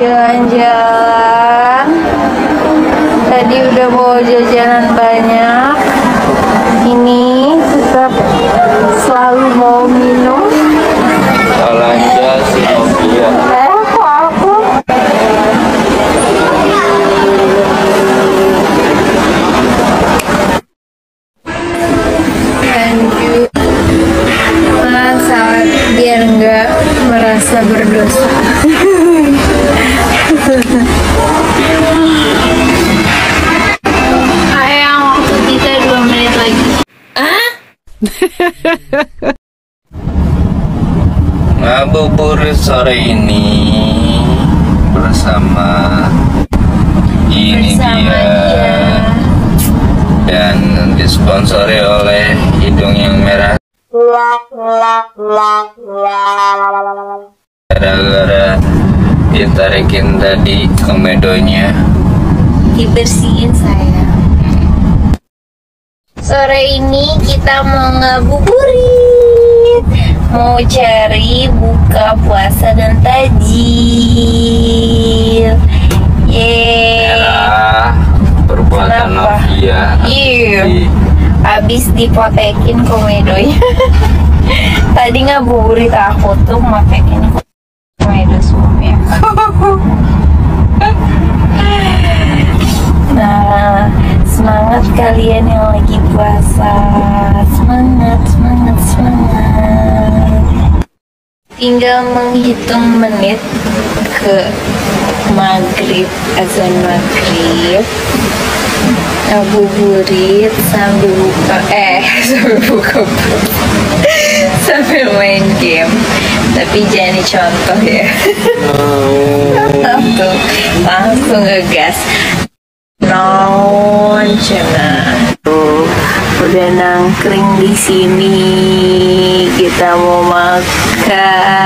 Jalan-jalan. Tadi udah bawa jajanan banyak. Ini tetap selalu mau minum. Belanja si Novia. Kok aku? Lanjut masak biar nggak merasa berdosa. Ayang, waktu kita 2 menit lagi. Ngabuburit sore ini bersama dia dan disponsori oleh hidung yang merah gara-gara ditarikin tadi komedonya. Dibersihin saya. Sore ini kita mau ngabuburit, mau cari buka puasa dan tajil. Yeay. Merah perbuatan Kenapa? Novia. Iya. Abis dipotekin komedonya. Tadi ngabuburit aku tuh motekin komedo suaminya. Nah, semangat kalian yang lagi puasa. Semangat, semangat, semangat. Tinggal menghitung menit ke maghrib, azan maghrib. Ngabuburit sambil buka sambil main game, tapi jangan dicontoh ya. langsung ngegas. Non cenah tuh udah nangkring di sini, kita mau makan.